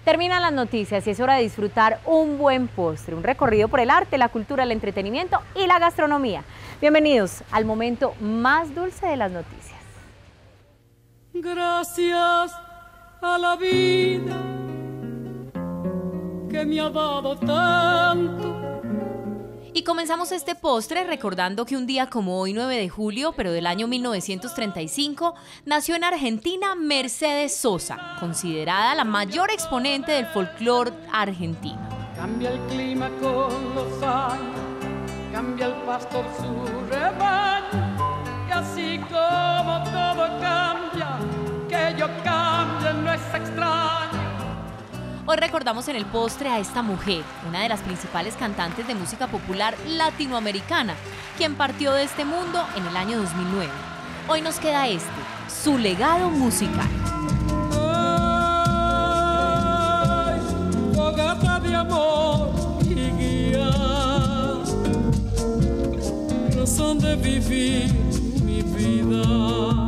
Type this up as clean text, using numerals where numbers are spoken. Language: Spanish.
Terminan las noticias y es hora de disfrutar un buen postre, un recorrido por el arte, la cultura, el entretenimiento y la gastronomía. Bienvenidos al momento más dulce de las noticias. Gracias a la vida que me ha dado tanto. Y comenzamos este postre recordando que un día como hoy, 9 de julio, pero del año 1935, nació en Argentina Mercedes Sosa, considerada la mayor exponente del folclore argentino. Cambia el clima con los años, cambia el pastor su rebaño, y así como todo cambia, que yo cambie no es extraño. Hoy recordamos en el postre a esta mujer, una de las principales cantantes de música popular latinoamericana, quien partió de este mundo en el año 2009. Hoy nos queda su legado musical. Ay, fogata de amor y guía, razón de vivir mi vida.